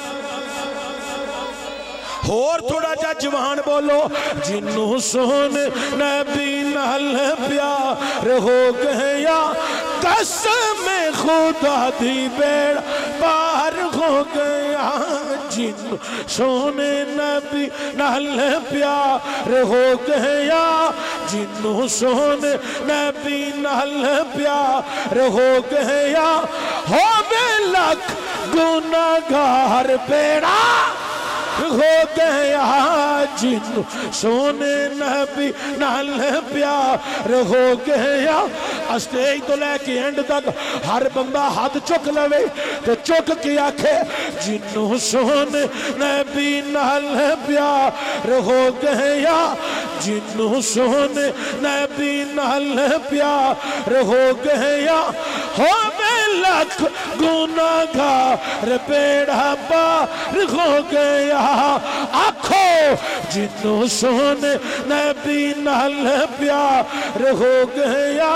اور تھوڑا جا جوان بولو جنوں سونے نبی نال پیار ہو گیا قسم خدا دی بیڑ پار ہو گیا جنوں سونے نبی نال پیار ہو گیا جنوں سونے نبی نال پیار ہو گیا ہو میں لکھ گناہگار بیڑا ہو گیا جنوں سونے نبی نال پیار ہو گیا اسٹیج تو لے کے اینڈ تک ہر بندہ ہاتھ چک لوے تو چک کے آکھے جنوں سونے نبی نال پیار ہو گیا جنوں سونے نبی نال پیار ہو گیا ہو میں لکھ گناہگار بیڑا پار ہو گیا آنکھو جنوں سونے نبی نال پیار ہو گیا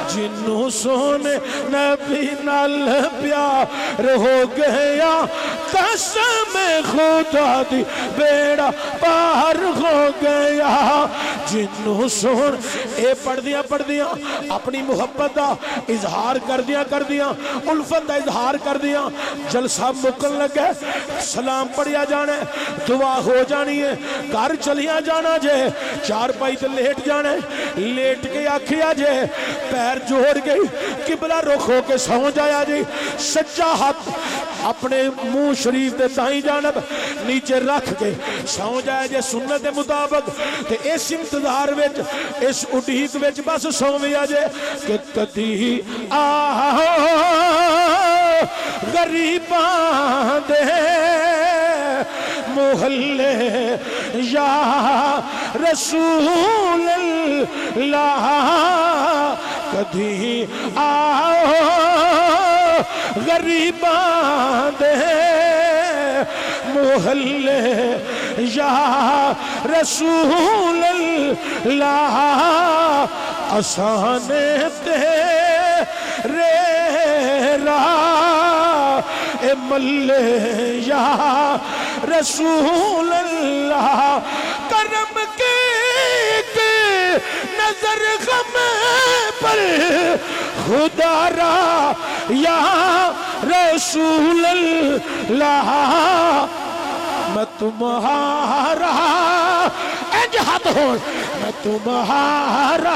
جنوں سونے نبی نال پیار ہو گیا قسم خدا دی بیڑا پار ہو گیا جنوں سن اے پڑھ دیاں اپنی محبت دا اظہار کر دیاں الفت دا اظہار کر دیاں جلسہ مکن لگے سلام پڑھیا جانا دعا ہو جانی ہے گھر چلیا جانا جے چار پائی تے لیٹ جانا لیٹ کے آکھیا جے پیر جوڑ گئی قبلہ رخ ہو کے سو جایا جی سجا ہاتھ اپنے منہ شریف دے دائیں جانب نیچے رکھ کے سو جائے جے سنت مطابق تے اس انتظار وچ اس اڈیق وچ بس سو گیا جے کہ کدی غریباں دے محلے یا رسول اللہ کدی غریباں دے محلے یا رسول اللہ آسانے تیرے راہ اے ملے یا رسول اللہ کرم کی نظر غم پر خدا را یا رسول اللہ میں تمہارا اجہد ہوں میں تمہارا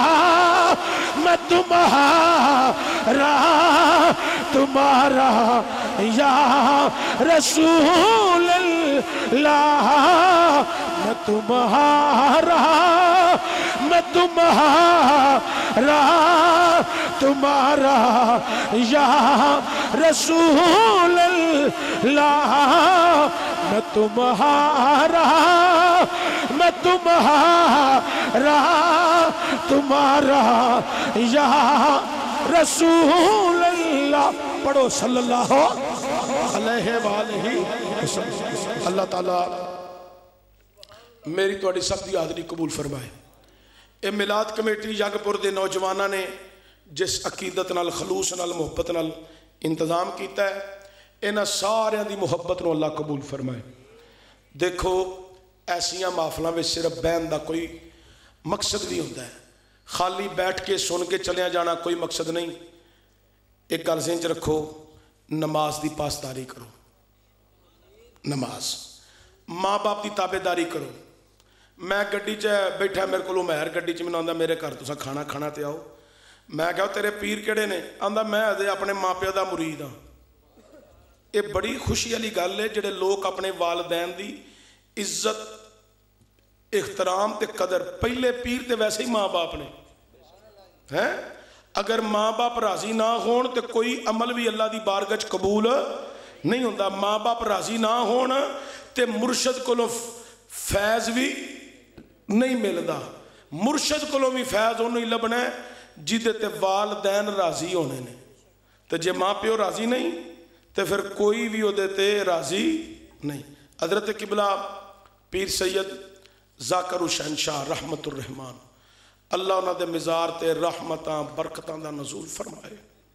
تمہارا یا رسول اللہ میں تمہارا یا رسول اللہ میں تمہارا یا رسول اللہ پڑھو صلی اللہ علیہ وآلہ وسلم اللہ تعالیٰ میری توڑی سب دی حاضری قبول فرمائے اے میلاد کمیٹی جگ پور دے نوجوانہ نے جس عقیدت نال خلوص نال محبت نال انتظام کیتا ہے انہاں سارے دی محبت نو اللہ قبول فرمائے دیکھو ایسیاں محفلاں میں صرف بہن دا کوئی مقصد نہیں ہوتا ہے خالی بیٹھ کے سن کے چلیا جانا کوئی مقصد نہیں ایک گل ذہن چ رکھو نماز دی پاسداری کرو نماز ماں باپ دی تابعداری کرو میں گڈی چ بیٹھا میرے کو مہر گڈی چ مینوں آندا میرے گھر تساں کھانا تے آؤ میں کہا تیرے پیر کیڑے نے آندا میں اپنے ماں پیو دا مرید ہاں یہ بڑی خوشی والی گل ہے جڑے لوگ اپنے والدین دی عزت احترام تے قدر پہلے پیر تے ویسے ہی ماں باپ نے ہیں اگر ماں باپ راضی نہ ہون تے کوئی عمل بھی اللہ دی بارگاہ قبول نہیں ہوندا ماں باپ راضی نہ ہون تے مرشد کولوں فیض بھی نہیں ملدا مرشد کولوں بھی فیض انہوں ہی لبنا ہے جدے تے والدین راضی ہونے نے تے جے ماں پیو راضی نہیں تے پھر کوئی بھی اودے تے راضی نہیں حضرت قبلہ پیر سید ذاکر حسین شاہ رحمت الرحمان اللہ انہاں دے مزار تے رحمتاں برکتاں دا نزول فرمائے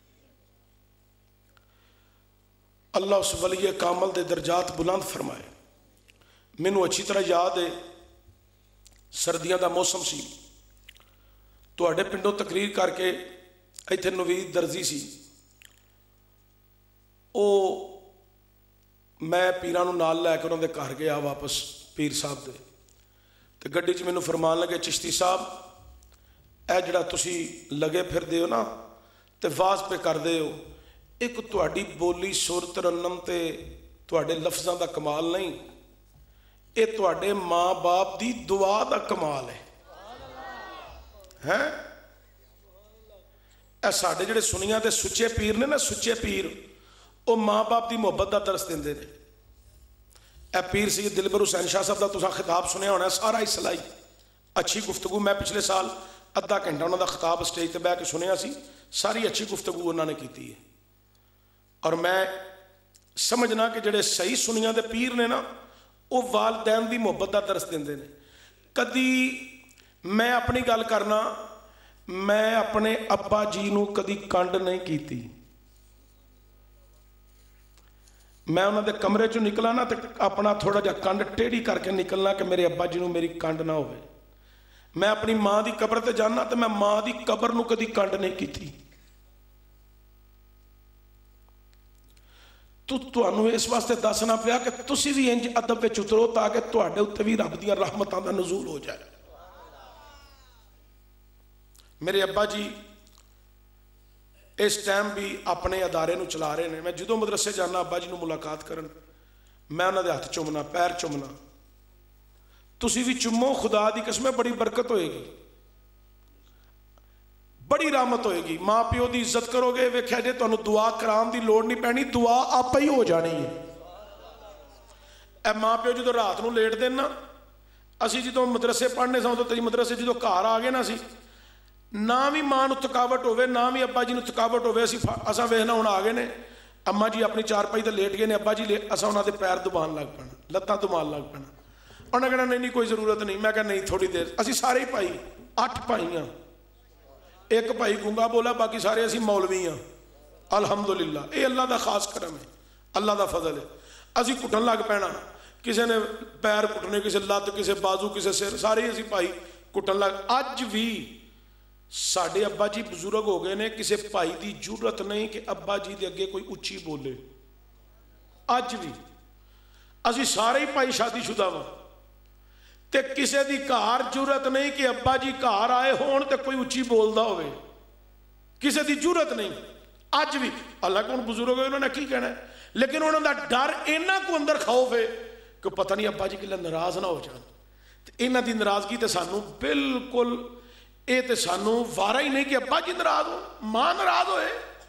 اللہ اس ولی کامل دے درجات بلند فرمائے مینوں اچھی طرح یاد ہے سردیاں دا موسم سی تواڈے پنڈوں تقریر کر کے ایتھے نوید درزی سی او میں پیراں نوں نال لے کے انہاں دے گھر گیا واپس پیر صاحب دے تے گڈی چ مینوں فرمان لگے چشتی صاحب اے جڑا تسی لگے پھر دے ہو نا تے واز پہ کر دے ہو ایک تواڈی بولی سر ترنم تے تواڈے لفظاں دا کمال نہیں اے تواڈے ماں باپ دی دعا دا کمال ہے ہیں اے ساڈے جڑے سنیاں دے سچے پیر نے نا سچے پیر او ماں باپ دی محبت دا درس دیندے نے اے پیر سید دلبر حسین شاہ صاحب دا تساں خطاب سنیا ہونا سارا اصلاحی اچھی گفتگو میں پچھلے سال ادھا گھنٹہ انہوں دا خطاب سٹیج تے بیٹھ کے سنیا سی ساری اچھی گفتگو انہوں نے کیتی ہے اور میں سمجھنا کہ جڑے صحیح سنیاں دے پیر نے نا وہ والدین دی محبت دا درس دیندے نے کدی میں اپنی گل کرنا میں اپنے ابا جی نو کدی کنڈ نہیں کیتی میں انہوں دے کمرے چوں نکلا نا تو اپنا تھوڑا جا کنڈ ٹیڑھی کر کے نکلنا کہ میرے ابا جی نوں میری کنڈ نہ ہوئے. میں اپنی ماں دی قبر تے جانا تو میں ماں دی قبر نوں کدی کنڈ نہیں کی تھی. تانوں اس واسطے دسنا پیا کہ تسی بھی انج ادب وچ اترو تاکہ تواڈے اوتے بھی رب دیاں رحمتاں دا نزول ہو جائے. میرے ابا جی اس ٹائم بھی اپنے ادارے نو چلا رہے ہیں. میں جدوں مدرسے جانا ابا جی نو ملاقات کرن میں انہاں دے ہاتھ چومنا پیر چومنا. تسی بھی چومو, خدا دی قسم بڑی برکت ہوئے گی, بڑی رحمت ہوئے گی. ماں پیو دی عزت کرو گے ویکھیا جے تانوں دعا کرام دی لوڑ نہیں پینی, دعا آپ ہی ہو جانی ہے. اے ماں پیو جدوں رات نو لیٹ دین نا, اسی جدوں مدرسے پڑھنے ساں تو تیری مدرسے جدوں گھر آ گئے نا سی نہ بھی ماں نو تھکاوٹ ہوئے نہ بھی ابا جی نو تھکاوٹ ہوئے اساں ویکھنا ہن آ گئے نے اما جی اپنی چارپائی تے لیٹ گئے نے, ابا جی اساں انہاں دے پیر دبان لگ پینا, لتاں دبان لگ پینا. انہاں کہنا نہیں کوئی ضرورت نہیں. میں کہا نہیں تھوڑی دیر. اسی سارے ہی بھائی 8 بھائی ہاں, ایک بھائی گونگا بولا, باقی سارے اسی مولوی ہاں. الحمدللہ یہ اللہ دا خاص کرم ہے, اللہ دا فضل ہے. اسی کٹن لگ پینا, کسی نے پیر کٹنے, کسی لت, کسی بازو, کسی سر, سارے اسی بھائی کٹن لگ. اج بھی ساڈے ابا جی بزرگ ہو گئے نے, کسی بھائی دی جرت نہیں کہ ابا جی دے اگے کوئی اچھی بولے. اج بھی اسی سارے ہی بھائی شادی شدہ ہاں تے کسے دی گھر جرت نہیں کہ ابا جی گھر آئے ہون تے کوئی اچھی بولدا ہوئے, کسے دی جرت نہیں. اج بھی اللہ کون بزرگ ہوئے انہوں نے کی کہنا ہے, لیکن انہوں دا ڈر اینا کو اندر خوف ہے کہ پتہ نہیں ابا جی کے لئے ناراض نہ ہو جان. اینا دی ناراضگی تے سانوں بالکل اے تے سانوں وارا ہی نہیں کہ ابا جی ناراض ہو, ماں ناراض ہوئے.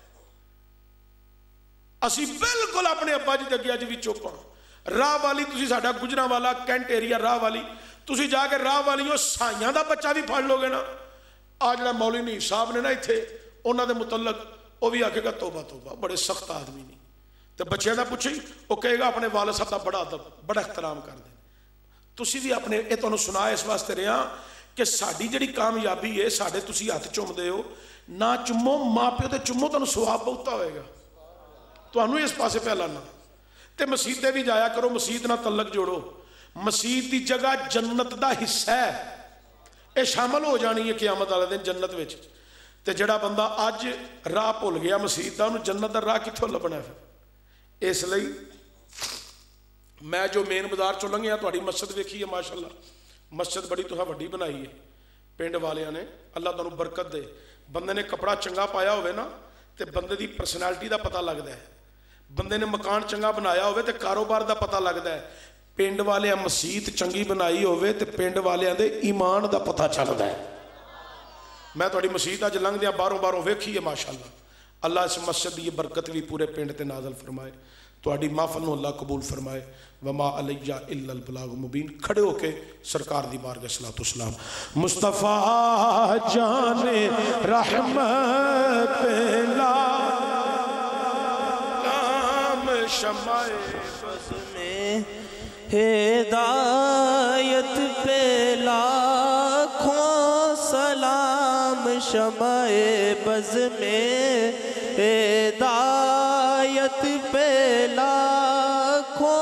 اسی بالکل اپنے ابا جی دے اگے اج بھی چپ ہاں. راہ والی تسی ساڈا گجراں والا کینٹ ایریا راہ والی تسی جا کے راہ والیوں سائیاں دا بچہ بھی پھڑ لو گے نا, آج جڑا مولوی صاحب نے نا ایتھے انہاں دے متعلق وہ بھی آکھے گا توبہ توبہ, بڑے سخت آدمی نہیں. تے بچے دا پوچھے وہ کہے گا اپنے والد صاحب دا بڑا ادب بڑا احترام کر دیں. تسی بھی اپنے اے تانوں سنا اس واسطے رہا کہ ساڈی جڑی کامیابی ہے ساڈے تسی ہاتھ چوم دے ہو نہ چومو, ماں پیو تے چومو, تانوں ثواب بہتا ہوئے گا. تانوں اس پاسے پہ لانا. تے مسیتے بھی جایا کرو, مسیت نہ تعلق جوڑو. مسیت دی جگہ جنت دا حصہ ہے, اے شامل ہو جانی ہے قیامت والے دن جنت وچ. تے جڑا بندہ اج راہ بھول گیا مسیت دا, انہوں جنت دا راہ کتھوں لبنا ہے. اس لئی میں جو مین بازار چوں لنگھیا تہاڈی مسجد ویکھی ہے ماشاءاللہ, مسجد بڑی تہاں وڈی بنائی ہے پنڈ والیاں نے, اللہ تانوں برکت دے. بندے نے کپڑا چنگا پایا ہوئے نا تے بندے دی پرسنالٹی دا پتہ لگدا ہے. بندے نے مکان چنگا بنایا ہوئے تے کاروبار دا پتہ لگدا ہے. پنڈ والے مسجد چنگی بنائی ہوئے تے پنڈ والے دے ایمان دا پتہ چلدا ہے. میں تہاڈی مسجد اج لنگدیاں باہروں ویکھی ہے ماشاءاللہ. اللہ اس مسجد دی برکت بھی پورے پنڈ تے نازل فرمائے, تہاڈی محفل نو اللہ قبول فرمائے. وما علیہ الا البلاغ المبین. کھڑے ہو کے سرکار دی بارگاہ صلاۃ و سلام. مصطفیٰ جان رحمت پہلا شمع بز میں ہدایت پہ لاکھوں سلام. شمع بز میں ہدایت پہ لاکھوں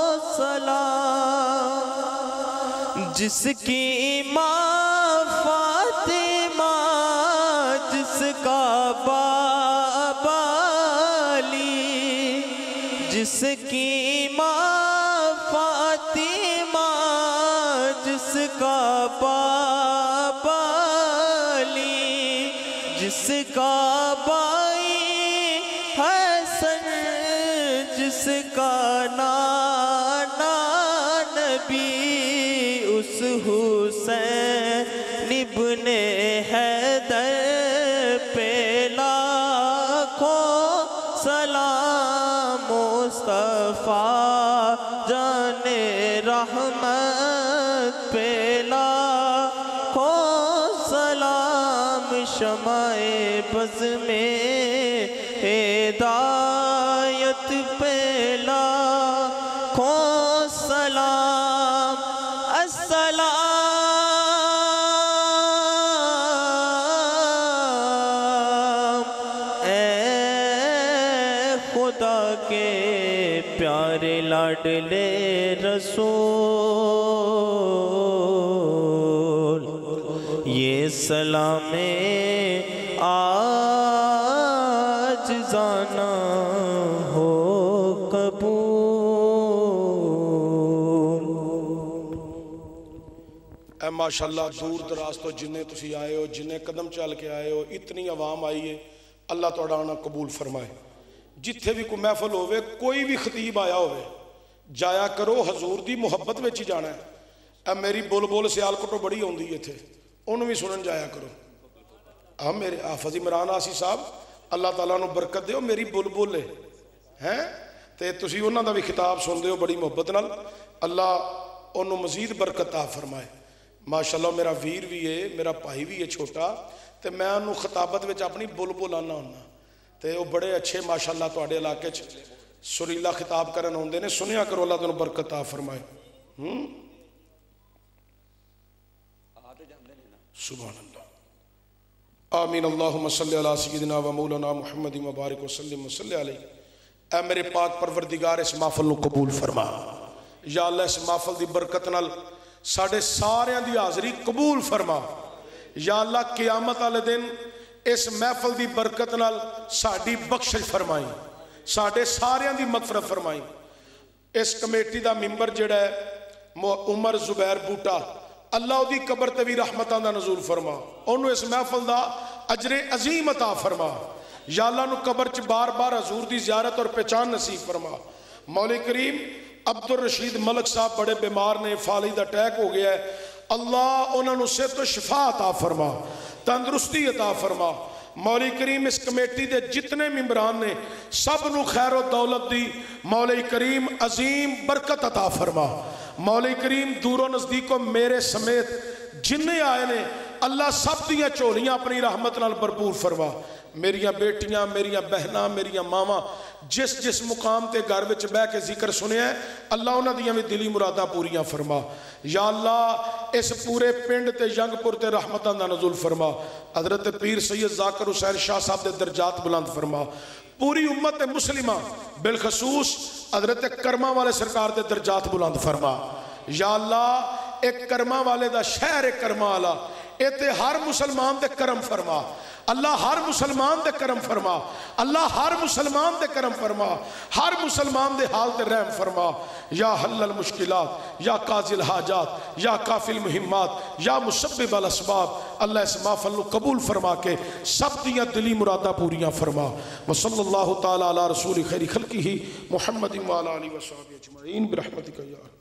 سلام. جس کی ماں فاطمہ, جس کا بابا علی, جس کی ماں فاطمہ, جس کا بابا علی, جس کا بھائی حسن, جس کا نانا نبی, اس حسین ابن حیدر پہ لاکھوں سلام. مصطفیٰ جان رحمت پہ لاکھوں سلام. شمع بز میں ہدایت پہ لاکھوں سلام. السلام اے خدا کے پیارے رسول یہ سلام عاجزانہ ہو قبول۔ اے ماشاءاللہ دور دراز تو جنہیں تسی آئے ہو، جنہیں قدم چل کے آئے ہو، اتنی عوام آئی ہے، اللہ توڑا آنا قبول فرمائے۔ جتھے بھی کوئی محفل ہوئے، کوئی بھی خطیب آیا ہوئے، جایا کرو، حضور دی محبت میں ہی جانا ہے۔ اے میری بول بول سیال کٹو بڑی ہوندی ہے تھے، انہوں بھی سنن جایا کرو۔ ہم میرے حافظ عمران آسی صاحب اللہ تعالیٰ نے برکت دے ہو، میری بول بول لے ہیں تے تسی انہوں دا بھی خطاب سن دے ہو بڑی محبت نال، اللہ انہوں مزید برکت عطا فرمائے۔ ماشاءاللہ میرا ویر بھی ہے، میرا بھائی بھی ہے چھوٹا، تے میں انہوں خطابت وچ اپنی بول بول آنا ہونا تے وہ بڑے اچھے ماشاءاللہ تواڈے علاقے چ سریلا خطاب کرن ہوندے نے، سنیا کرو، اللہ تانوں برکت عطا فرمائے۔ سبحان اللہ، آمین، اللہم صلی علی سیدنا و مولانا محمد مبارک وسلم وصلی علیہ۔ اے میرے پاک پروردگار اس محفل کو قبول فرما، یا اللہ اس محفل دی برکت نال ساڑھے سارے دی حاضری قبول فرما، یا اللہ قیامت والے دن اس محفل دی برکت نال ساڑھی بخشش فرمائی، ساڑھے سارے دی مغفرت فرمائی۔ اس کمیٹی دا ممبر جڑا ہے عمر زبیر بوٹا، اللہ دی قبر تے بھی رحمتاں دا نزول فرما، انہوں اس محفل دا اجر عظیم عطا فرما، یا اللہ نو قبر چ بار بار حضور دی زیارت اور پہچان نصیب فرما۔ مولا کریم عبدالرشید ملک صاحب بڑے بیمار نے، فالج دا اٹیک ہو گیا ہے، اللہ انہوں نے صحت و شفا عطا فرما، تندرستی عطا فرما۔ مولا کریم اس کمیٹی دے جتنے ممبران نے سب نو خیر و دولت دی مولا کریم عظیم برکت عطا فرما۔ مولا کریم دور و نزدیکوں میرے سمیت جنہیں آئے نے اللہ سب دیاں چولیاں اپنی رحمت نال بھرپور فرما۔ میریاں بیٹیاں، میریاں بہناں، میریاں ماما جس جس مقام تے گھر وچ بہ کے ذکر سنیا ہے، اللہ انہاں دیاں بھی دلی مراداں پوریاں فرما۔ یا اللہ اس پورے پنڈ تے ینگ پور تے رحمتاں دا نزول فرما۔ حضرت پیر سید ذاکر حسین شاہ صاحب دے درجات بلند فرما۔ پوری امت مسلمہ بالخصوص حضرت کرما والے سرکار دے درجات بلند فرما۔ یا اللہ ایک کرما والے دا شہر ایک کرما والا ایتے ہر مسلمان دے کرم فرما، اللہ ہر مسلمان دے کرم فرما، اللہ ہر مسلمان دے کرم فرما، ہر مسلمان دے حال دے رحم فرما۔ یا حل المشکلات، یا قاضی الحاجات، یا کافی المہمات، یا مسبب الاسباب، اللہ اس محفل کو قبول فرما کے سب دیاں دلی مرادہ پوریاں فرما۔ وصلی اللہ تعالی علی رسول خیر خلقہ محمد وعلی آلہ وصحبہ اجمعین برحمتک یا رب۔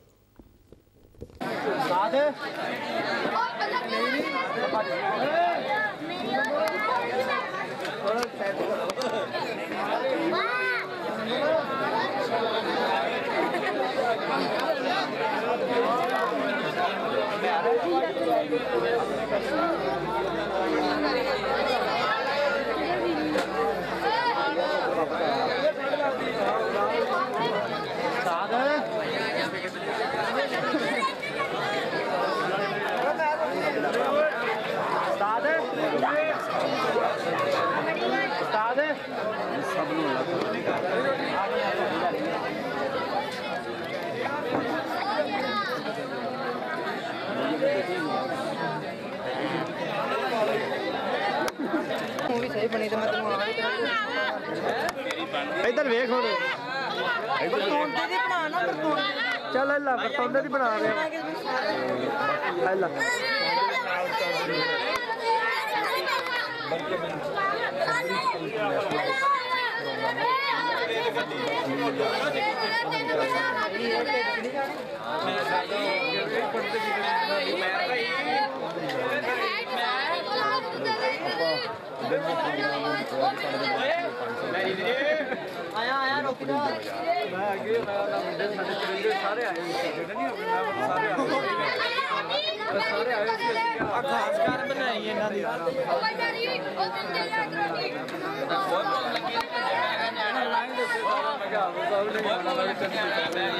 ادھر ویکھ ہو چل اللہ برتن دی بنا رہے اللہ آیا روک جا میں اگے منڈے سارے آئے سارے آئے خاص کر بنائی انہاں دی